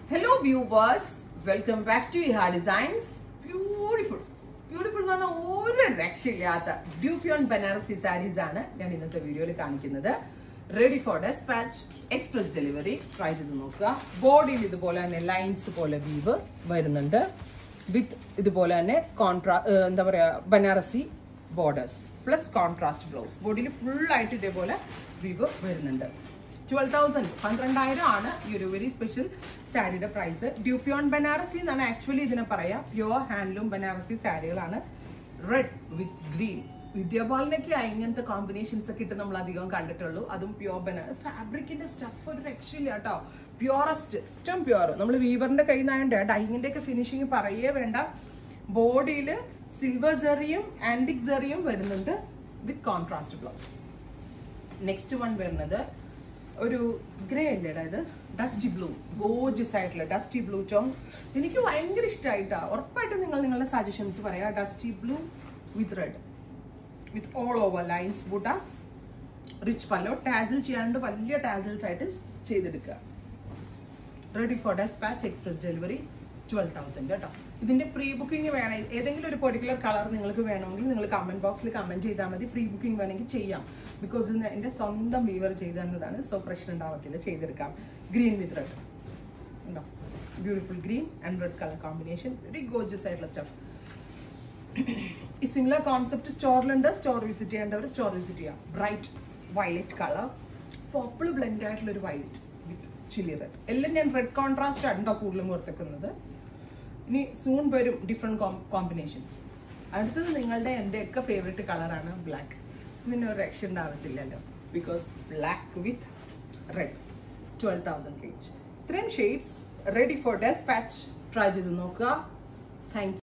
Hello viewers, welcome back to Iha Designs. Beautiful എന്ന് പറഞ്ഞാൽ ഒരു രക്ഷയില്ലാത്ത ഡ്യൂഫിയോൺ ബനാറസി സാരീസ് ആണ് ഞാൻ ഇന്നത്തെ വീഡിയോയിൽ കാണിക്കുന്നത്. Ready for despatch, express delivery. Try ചെയ്ത് നോക്കുക. ബോഡിയിൽ ഇതുപോലെ തന്നെ ലൈൻസ് പോലെ വീവ് വരുന്നുണ്ട്. വിത്ത് ഇതുപോലെ തന്നെ എന്താ പറയാ Banarasi borders plus contrast blouse. ബോഡിയിൽ ഫുൾ ആയിട്ട് ഇതേപോലെ വീവ് വരുന്നുണ്ട്. 12,000 12,000 ആണ് ഈ ഒരു വെരി സ്പെഷ്യൽ സാരിയുടെ പ്രൈസ്. ഡ്യൂപ്പിയോൺ ബനാറസി എന്നാണ് ആക്ച്വലി ഇതിനെ പറയാം. പ്യുവർ ഹാൻഡ്ലൂം ബനാറസി സാരികളാണ്. Red with green. വിദ്യാപാലിനൊക്കെ ഇങ്ങനത്തെ കോമ്പിനേഷൻസ് ഒക്കെ ഇട്ട് നമ്മൾ അധികം കണ്ടിട്ടുള്ളൂ. അതും പ്യുവർ ബനാറസ് ഫാബ്രിക്കിന്റെ സ്റ്റഫ് ഒരു രക്ഷയില്ല കേട്ടോ. പ്യുവറസ്റ്റ്, ഏറ്റവും പ്യുവർ. നമ്മൾ വീവറിന്റെ കയ്യിൽ നിന്നായോണ്ട് ഡൈങ്ങിന്റെ ഒക്കെ ഫിനിഷിങ് പറയേ വേണ്ട. ബോഡിയിൽ സിൽവർ സെറിയും ആന്റിക് സെറിയും വരുന്നുണ്ട് with contrast blouse. Next one വരുന്നത് ഒരു ഗ്രേ അല്ലേ, അതായത് ഡസ്റ്റി ബ്ലൂ. ഗോർജിയസ് ആയിട്ടുള്ള ഡസ്റ്റി ബ്ലൂ ടോൺ. എനിക്ക് ഭയങ്കര ഇഷ്ടമായിട്ടാ. ഉറപ്പായിട്ടും നിങ്ങൾ നിങ്ങളുടെ സജഷൻസ് പറയാം. Dusty blue with red with all over lines ബൂട്ട. റിച്ച് പല്ലോ. ടാസിൽ ചെയ്യാണ്ട് വലിയ ടാസിൽസ് ആയിട്ട് ചെയ്തെടുക്കുക. Ready for despatch, express delivery. 12,000 കേട്ടോ. ഇതിന്റെ പ്രീ ബുക്കിംഗ് വേണം. ഏതെങ്കിലും ഒരു പെർട്ടിക്കുലർ കളർ നിങ്ങൾക്ക് വേണമെങ്കിൽ നിങ്ങൾ കമന്റ് ബോക്സിൽ കമന്റ് ചെയ്താൽ മതി. പ്രീ ബുക്കിംഗ് വേണമെങ്കിൽ ചെയ്യാം. ബിക്കോസ് ഇത് എന്റെ സ്വന്തം വീവർ ചെയ്തു തന്നതാണ്. സോ പ്രശ്നം ഉണ്ടാവത്തില്ല, ചെയ്തെടുക്കാം. ഗ്രീൻ വിത്ത് റെഡ് ഉണ്ടോ? Beautiful green and red colour combination. Very gorgeous ആയിട്ടുള്ള സ്റ്റഫ്. ഈ സിമിലർ കോൺസെപ്റ്റ് സ്റ്റോറിലുണ്ട്. സ്റ്റോർ വിസിറ്റ് ചെയ്യേണ്ടവർ സ്റ്റോർ വിസിറ്റ് ചെയ്യാം. Bright violet colour, purple blend ആയിട്ടുള്ള ഒരു വയലറ്റ് വിത്ത് ചില്ലി റെഡ്. എല്ലാം ഞാൻ റെഡ് കോൺട്രാസ്റ്റ് ഉണ്ടോ കൂടുതലും കൊടുത്തേക്കുന്നത്. ഇനി സൂൺ വരും ഡിഫറെന്റ് കോമ്പിനേഷൻസ്. അടുത്തത് നിങ്ങളുടെ എൻ്റെ ഒക്കെ ഫേവറേറ്റ് കളറാണ് ബ്ലാക്ക്. പിന്നെ ഒരു രക്ഷ ഉണ്ടാവത്തില്ലല്ലോ. Because black with red. 12,000 range. ഇത്രയും shades ready for despatch. Try ചെയ്ത് നോക്കുക. Thank U.